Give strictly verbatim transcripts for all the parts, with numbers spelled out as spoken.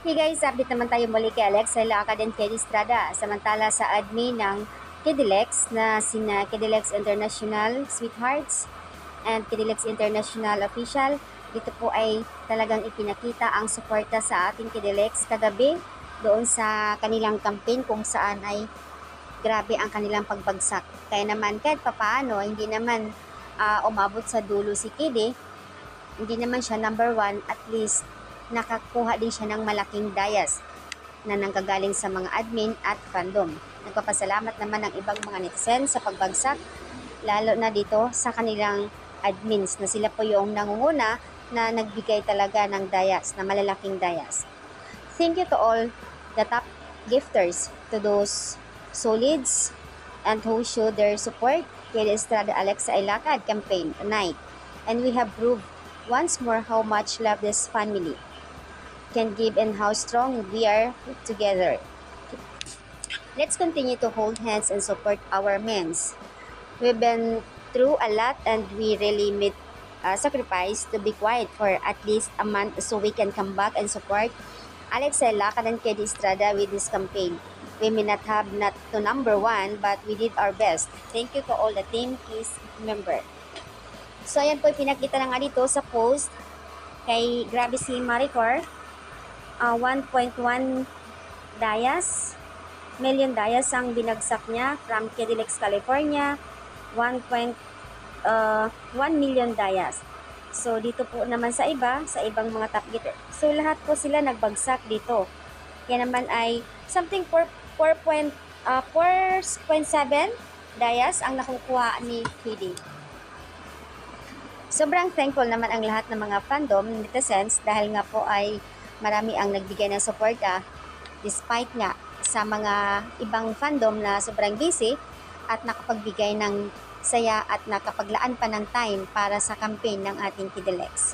Hey guys, update naman tayo muli kay Alexa Ilacad and Kedy Estrada. Samantala sa admin ng Kedilex na sina Kedilex International Sweethearts and Kedilex International Official, dito po ay talagang ipinakita ang suporta sa ating Kedilex kagabi doon sa kanilang campaign kung saan ay grabe ang kanilang pagbagsak. Kaya naman kahit papaano, hindi naman uh, umabot sa dulo si Kedy, hindi naman siya number one, at least nakakuha din siya ng malaking dayas na nanggagaling sa mga admin at fandom. Nagpapasalamat naman ang ibang mga netizens sa pagbagsak, lalo na dito sa kanilang admins na sila po yung nangunguna na nagbigay talaga ng dayas, na malalaking dayas. Thank you to all the top gifters, to those solids and who showed their support kay Estrada Alexa Ilacad campaign tonight. And we have proved once more how much love this family can give and how strong we are together. Let's continue to hold hands and support our men's. We've been through a lot and we really made a sacrifice to be quiet for at least a month so we can come back and support Alexa Ilacad and Kedy Estrada with this campaign. We may not have not to number one, but we did our best. Thank you to all the Team Kiss member. So ayan po, pinakita na nga dito sa post kay grabe si Maricor. Uh, one point one dayas, million dayas ang binagsak niya from Kedilex, California. one point one million dayas. So dito po naman sa iba, sa ibang mga top getter. So lahat po sila nagbagsak dito. Yan naman ay something four point seven dayas ang nakukuha ni Kedy. Sobrang thankful naman ang lahat ng mga fandom netizens dahil nga po ay marami ang nagbigay ng suporta despite nga sa mga ibang fandom na sobrang busy at nakapagbigay ng saya at nakapaglaan pa ng time para sa campaign ng ating Kedilex.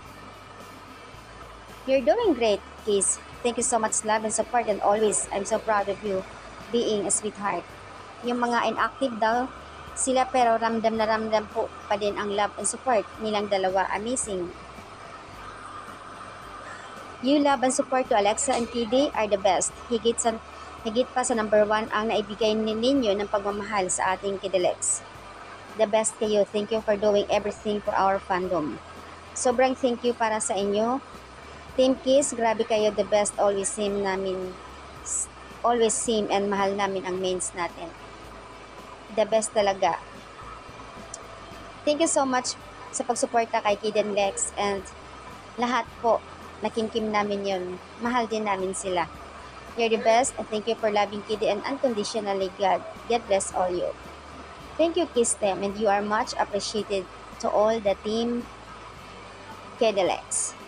You're doing great, Kiss. Thank you so much, love and support, and always I'm so proud of you being a sweetheart. Yung mga inactive daw sila pero ramdam na ramdam po pa din ang love and support nilang dalawa. Amazing. You love and support to Alexa and Kedy are the best. Higit, sa, higit pa sa number one ang naibigay ninyo ng pagmamahal sa ating Kedilex. The best kayo. Thank you for doing everything for our fandom. Sobrang thank you para sa inyo. Team Kiss, grabe kayo. The best. Always same namin. Always same and mahal namin ang mains natin. The best talaga. Thank you so much sa pagsuporta kay Kedy and Lex and lahat po. Nakimkim namin yun. Mahal din namin sila. You're the best and thank you for loving Kedy and unconditionally, God. God bless all you. Thank you, Kiss them, and you are much appreciated to all the team Kedilex.